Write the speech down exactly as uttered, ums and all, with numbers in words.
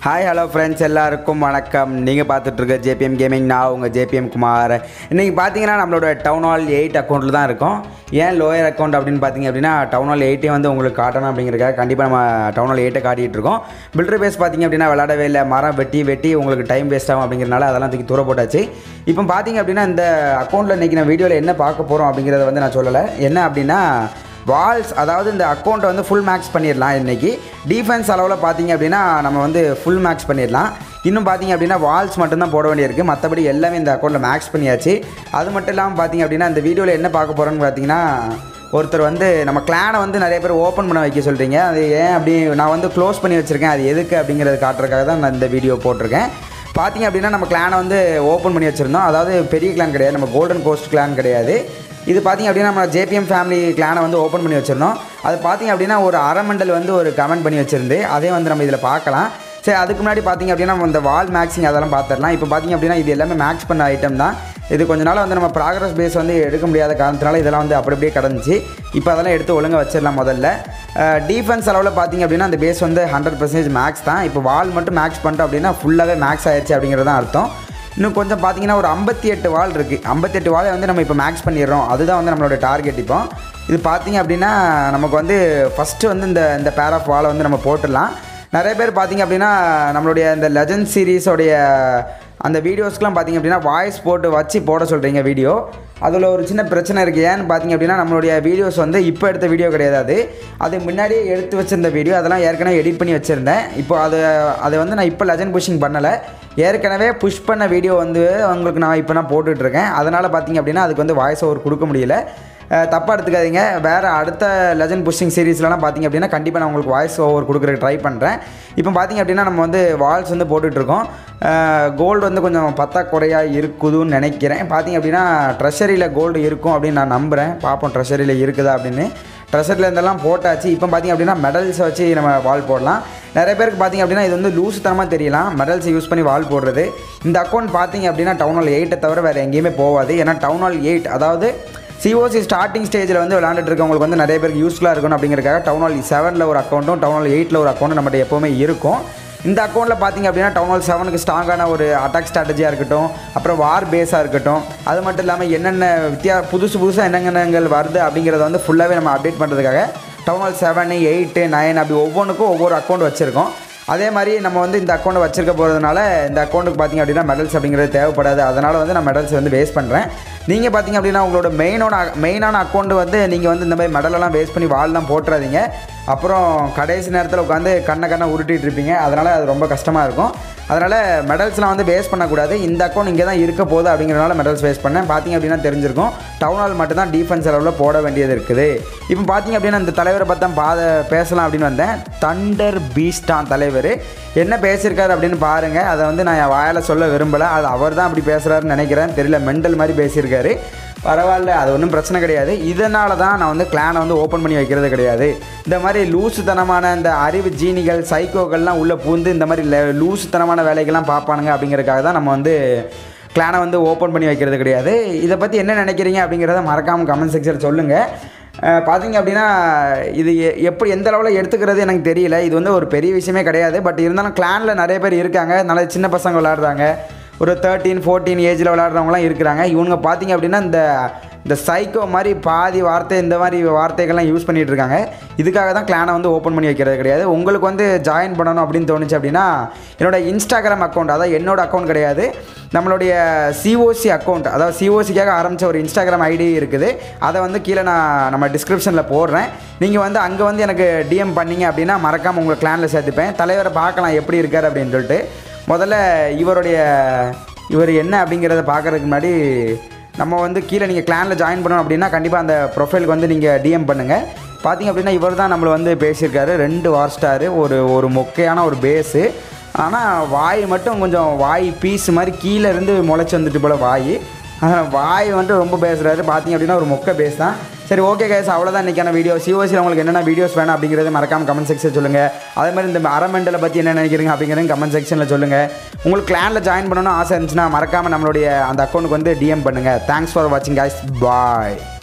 Hi hello friends, எல்லாருக்கும் வணக்கம். நீங்கள் பார்த்துட்ருக்க ஜேபிஎம் கேமிங். நான் உங்கள் ஜேபிஎம் குமார். இன்றைக்கி பார்த்தீங்கன்னா நம்மளோட டவுன் ஹால் எயிட் அக்கௌண்ட்டில் தான் இருக்கும். ஏன் லோயர் அக்கௌண்ட் அப்படின்னு பார்த்தீங்க அப்படின்னா, டவுன் ஹால் எயிட்டே வந்து உங்களுக்கு காட்டணும் அப்படிங்கிறக்காக கண்டிப்பாக நம்ம டவுன் ஹால் எயிட்டை காட்டிகிட்டு இருக்கோம். பில்டர் பேஸ் பார்த்தீங்க அப்படின்னா விளையாடவே இல்லை, மரம் வெட்டி வெட்டி உங்களுக்கு டைம் வேஸ்ட் ஆகும் அப்படிங்கிறனால அதெல்லாம் தூக்கி தூர போட்டாச்சு. இப்போ பார்த்தீங்க அப்படின்னா இந்த அக்கௌண்ட்டில் இன்றைக்கி நான் வீடியோவில் என்ன பார்க்க போகிறோம் அப்படிங்கிறத வந்து நான் சொல்லலை. என்ன அப்படின்னா வால்ஸ், அதாவது இந்த அக்கௌண்ட்டை வந்து ஃபுல் மேக்ஸ் பண்ணிடலாம். இன்றைக்கி டிஃபென்ஸ் அளவில் பார்த்தீங்க அப்படின்னா நம்ம வந்து ஃபுல் மேக்ஸ் பண்ணிடலாம். இன்னும் பார்த்தீங்க அப்படின்னா வால்ஸ் மட்டும்தான் போட வேண்டியிருக்கு. மற்றபடி எல்லாமே இந்த அக்கௌண்ட்டில் மேக்ஸ் பண்ணியாச்சு. அது மட்டும் இல்லாமல் பார்த்தீங்க அப்படின்னா இந்த வீடியோவில் என்ன பார்க்க போகிறோன்னு பார்த்தீங்கன்னா, ஒருத்தர் வந்து நம்ம கிளானை வந்து நிறைய பேர் ஓப்பன் பண்ண வைக்க சொல்கிறீங்க. அது ஏன் அப்படி நான் வந்து க்ளோஸ் பண்ணி வச்சுருக்கேன், அது எதுக்கு அப்படிங்கிறது காட்டுறதுக்காக தான் நான் இந்த வீடியோ போட்டிருக்கேன். பார்த்தீங்க அப்படின்னா நம்ம கிளானை வந்து ஓப்பன் பண்ணி வச்சுருந்தோம். அதாவது பெரிய கிளான் கிடையாது, நம்ம கோல்டன் கோஸ்ட் கிளான் கிடையாது. இது பார்த்திங்க அப்படின்னா நம்ம ஜேபிஎம் ஃபேமிலி கிளானை வந்து ஓப்பன் பண்ணி வச்சுருந்தோம். அது பார்த்திங்க அப்படின்னா ஒரு அரை மண்டல் வந்து ஒரு கமெண்ட் பண்ணி வச்சுருந்து அதே வந்து நம்ம இதில் பார்க்கலாம். சரி, அதுக்கு முன்னாடி பார்த்திங்க அப்படின்னா நம்ம இந்த வால் மேக்ஸிங் அதெல்லாம் பார்த்துடலாம். இப்போ பார்த்திங்க அப்படின்னா இது எல்லாமே மேக்ஸ் பண்ண ஐட்டம் தான். இது கொஞ்ச நாள் வந்து நம்ம ப்ராக்ரஸ் பேஸ் வந்து எடுக்க முடியாத காரணத்தினால இதெல்லாம் வந்து அப்படி அப்படியே கடந்துச்சு. இப்போ அதெல்லாம் எடுத்து ஒழுங்காக வச்சிடலாம். முதல்ல டிஃபென்ஸ் அளவில் பார்த்திங்க அப்படின்னா அந்த பேஸ் வந்து ஹண்ட்ரட் பர்சன்டேஜ் மேக்ஸ் தான். இப்போ வால் மட்டும் மேக்ஸ் பண்ணிட்டோம் அப்படின்னா ஃபுல்லாகவே மேக்ஸ் ஆயிடுச்சு அப்படிங்கிறது தான் அர்த்தம். இன்னும் கொஞ்சம் பார்த்தீங்கன்னா ஒரு ஐம்பத்தி எட்டு வால் இருக்குது. ஐம்பத்தி எட்டு வாலை வந்து நம்ம இப்போ மேக்ஸ் பண்ணிடுறோம். அதுதான் வந்து நம்மளோட டார்கெட். இப்போ இது பார்த்திங்க அப்படின்னா நமக்கு வந்து ஃபஸ்ட்டு வந்து இந்த இந்த பேர் ஆஃப் வாலை வந்து நம்ம போட்டுடலாம். நிறைய பேர் பார்த்திங்க அப்படின்னா நம்மளுடைய இந்த லெஜண்ட் சீரீஸோடைய அந்த வீடியோஸ்க்கெலாம் பார்த்திங்க அப்படின்னா வாய்ஸ் போட்டு வச்சு போட சொல்கிறீங்க வீடியோ. அதில் ஒரு சின்ன பிரச்சனை இருக்குது. ஏன்னு பார்த்திங்க அப்படின்னா நம்மளுடைய வீடியோஸ் வந்து இப்போ எடுத்த வீடியோ கிடையாது, அது அது முன்னாடியே எடுத்து வச்சுருந்த வீடியோ. அதெல்லாம் ஏற்கனவே எடிட் பண்ணி வச்சுருந்தேன். இப்போ அது அதை வந்து நான் இப்போ லெஜண்ட் புஷிங் பண்ணலை, ஏற்கனவே புஷ் பண்ண வீடியோ வந்து உங்களுக்கு நான் இப்போ நான் போட்டுட்ருக்கேன். அதனால் பார்த்திங்க அப்படின்னா அதுக்கு வந்து வாய்ஸ் ஓவர் கொடுக்க முடியல. தப்பாக எடுத்துக்காதீங்க. வேறு அடுத்த லெஜண்ட் புஷிங் சீரீஸ்லாம் பார்த்திங்க அப்படின்னா கண்டிப்பாக நான் உங்களுக்கு வாய்ஸ் ஓவர் கொடுக்குறதுக்கு ட்ரை பண்ணுறேன். இப்போ பார்த்திங்க அப்படின்னா நம்ம வந்து வால்ஸ் வந்து போட்டுட்ருக்கோம். கோல்டு வந்து கொஞ்சம் பத்தாக்குறையாக இருக்குதுன்னு நினைக்கிறேன். பார்த்திங்க அப்படின்னா ட்ரெஷரியில் கோல்டு இருக்கும் அப்படின்னு நான் நம்புகிறேன். பார்ப்போம் ட்ரெஷரியில் இருக்குதா அப்படின்னு. ட்ரெஷரில் இருந்தெல்லாம் போட்டாச்சு. இப்போ பார்த்திங்க அப்படின்னா மெடல்ஸை வச்சு நம்ம வால் போடலாம். நிறைய பேருக்கு பார்த்திங்க அப்படின்னா இது வந்து லூசுத்தனமாக தெரியலாம், மெடல்ஸை யூஸ் பண்ணி வால் போடுறது. இந்த அக்கௌண்ட் பார்த்திங்க அப்படின்னா டவுன் ஹால் எயிட்டை தவிர வேறு எங்கேயுமே போகாது. ஏன்னா டவுன் ஹால் எயிட் அதாவது சிஓசி ஸ்டார்டிங் ஸ்டேஜில் வந்து விளாண்டுட்டு இருக்கவங்களுக்கு வந்து நிறைய பேருக்கு யூஸ்ஃபுல்லாக இருக்கணும் அப்படிங்கிறக்காக டவுன் ஹால் செவனில் ஒரு அக்கௌண்ட்டும் டவுன் ஹால் எயிட்டில் ஒரு அக்கௌண்ட்டும் நம்மகிட்ட எப்போவுமே இருக்கும். இந்த அக்கௌண்ட்டில் பார்த்திங்க அப்படின்னா டவுன் ஹால் செவனுக்கு ஸ்ட்ராங்கான ஒரு அட்டாக் ஸ்ட்ராட்டஜியாக இருக்கட்டும், அப்புறம் வார் பேஸாக இருக்கட்டும், அது மட்டும் இல்லாமல் என்னென்ன வித்தியா புதுசு புதுசாக என்னென்னங்கள் வருது அப்படிங்கிறத வந்து ஃபுல்லாகவே நம்ம அப்டேட் பண்ணுறதுக்காக town hall seven eight nine அப்படி ஒவ்வொன்றுக்கும் ஒவ்வொரு அக்கௌண்ட் வச்சுருக்கோம். அதே மாதிரி நம்ம வந்து இந்த அக்கௌண்ட்டை வச்சிருக்க போகிறதுனால இந்த அக்கௌண்ட்டுக்கு பார்த்திங்க அப்படின்னா மெடல்ஸ் அப்படிங்கிறது தேவைப்படாது. அதனால் வந்து நான் மெடல்ஸ் வந்து வேஸ்ட் பண்ணுறேன். நீங்கள் பார்த்திங்க அப்படின்னா உங்களோட மெயினோட மெயினான அக்கௌண்ட்டு வந்து நீங்கள் வந்து இந்த மாதிரி மெடலெல்லாம் வேஸ்ட் பண்ணி வால்லாம் போட்டுறாதீங்க. அப்புறம் கடைசி நேரத்தில் உட்காந்து கண்ணை கண்ணை உருட்டிகிட்டு இருப்பீங்க. அதனால் அது ரொம்ப கஷ்டமாக இருக்கும். அதனால் மெடல்ஸ்லாம் வந்து வேஸ்ட் பண்ணக்கூடாது. இந்த அக்கௌண்ட் இங்கே தான் இருக்க போகுது அப்படிங்கிறனால மெடல்ஸ் வேஸ்ட் பண்ணேன். பார்த்திங்க அப்படின்னா தெரிஞ்சிருக்கும் டவுன் ஹால் மட்டும் தான் டிஃபென்ஸ் அளவில் போட வேண்டியது இருக்குது. இப்போ பார்த்திங்க அப்படின்னா இந்த தலைவரை பார்த்தா பாத பேசலாம் அப்படின்னு வந்தேன். தண்டர் பீஸ்டான் தலைவர் என்ன பேசியிருக்காரு அப்படின்னு பாருங்கள். அதை வந்து நான் என் வாயால் சொல்ல விரும்பலை. அது அவர் தான் அப்படி பேசுகிறாருன்னு நினைக்கிறேன். தெரியல, மெண்டல் மாதிரி பேசியிருக்காரு. பரவாயில்ல, அது ஒன்றும் பிரச்சனை கிடையாது. இதனால தான் நான் வந்து கிளானை வந்து ஓப்பன் பண்ணி வைக்கிறது கிடையாது. இந்த மாதிரி லூசுத்தனமான இந்த அறிவு ஜீனிகள் சைக்கோக்கள்லாம் உள்ளே பூந்து இந்த மாதிரி லூசுத்தனமான வேலைகள்லாம் பார்ப்பானுங்க அப்படிங்கிறதுக்காக தான் நம்ம வந்து கிளானை வந்து ஓப்பன் பண்ணி வைக்கிறது கிடையாது. இதை பற்றி என்ன நினைக்கிறீங்க அப்படிங்கிறத மறக்காமல் கமெண்ட் செக்ஷனில் சொல்லுங்கள். பார்த்திங்க அப்படின்னா இது எப்படி எந்த அளவில் எடுத்துக்கிறது எனக்கு தெரியல. இது வந்து ஒரு பெரிய விஷயமே கிடையாது. பட் இருந்தாலும் கிளானில் நிறைய பேர் இருக்காங்க, நல்ல சின்ன பசங்க விளையாடுறாங்க, ஒரு தேர்ட்டீன் ஃபோர்டீன் ஏஜில் விளையாடுறவங்களாம் இருக்கிறாங்க. இவங்க பார்த்திங்க அப்படின்னா இந்த இந்த சைக்கோ மாதிரி பாதி வார்த்தை இந்த மாதிரி வார்த்தைகள்லாம் யூஸ் பண்ணிகிட்டு இருக்காங்க. இதுக்காக தான் கிளானை வந்து ஓப்பன் பண்ணி வைக்கிறது கிடையாது. உங்களுக்கு வந்து ஜாயின் பண்ணணும் அப்படின்னு தோணுச்சு அப்படின்னா என்னோடய இன்ஸ்டாகிராம் அக்கௌண்ட், அதாவது என்னோடய அக்கௌண்ட் கிடையாது, நம்மளுடைய சிஓசி அக்கௌண்ட், அதாவது சிஓசிக்காக ஆரம்பித்த ஒரு இன்ஸ்டாகிராம் ஐடி இருக்குது. அதை வந்து கீழே நான் நம்ம டிஸ்கிரிப்ஷனில் போடுறேன். நீங்கள் வந்து அங்கே வந்து எனக்கு டிஎம் பண்ணிங்க அப்படின்னா மறக்காமல் உங்கள் கிளானில் சேர்த்துப்பேன். தலைவரை பார்க்கலாம் எப்படி இருக்கார் அப்படின்னு சொல்லிட்டு. முதல்ல இவருடைய இவர் என்ன அப்படிங்கிறத பார்க்குறதுக்கு முன்னாடி நம்ம வந்து கீழே நீங்கள் கிளானில் ஜாயின் பண்ணணும் அப்படின்னா கண்டிப்பாக அந்த ப்ரொஃபைலுக்கு வந்து நீங்கள் டிஎம் பண்ணுங்கள். பார்த்திங்க அப்படின்னா இவர் தான் நம்மளை வந்து பேசியிருக்காரு. ரெண்டு வார் ஸ்டாரு, ஒரு ஒரு மொக்கையான ஒரு பேஸு. ஆனால் வாய் மட்டும் கொஞ்சம் வாய் பீஸ் மாதிரி கீழே இருந்து முளைச்சி வந்துட்டு போல் வாய். வாய் வந்துட்டு ரொம்ப பேசுகிறாரு. பார்த்திங்க அப்படின்னா ஒரு மொக்க பேஸ் தான். சரி, ஓகே கைஸ், அவ்வளோதான் இன்றைக்கான வீடியோ. சிஓசியில் உங்களுக்கு என்னென்ன வீடியோஸ் வேணும் அப்படிங்கிறது மறக்காமல் கமெண்ட் செக்ஷன் சொல்லுங்கள். அதே மாதிரி இந்த அரமெண்டலை பற்றி என்ன நினைக்கிறீங்க அப்படிங்கிறது கமெண்ட் செக்ஷனில் சொல்லுங்கள். உங்களுக்கு கிளானில் ஜாயின் பண்ணணும்னு ஆசை இருந்துச்சுன்னா மறக்காமல் நம்மளுடைய அந்த அக்கௌண்ட்டுக்கு வந்து டிஎம் பண்ணுங்கள். தேங்க்ஸ் ஃபார் வாட்சிங் கைஸ், பாய்.